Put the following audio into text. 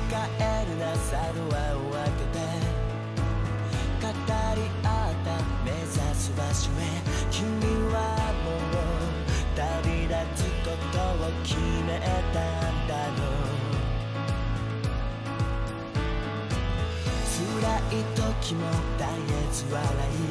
帰るなさドアを開けて語り合った目指す場所へ君はもう旅立つことを決めたんだろう辛い時も絶えず笑い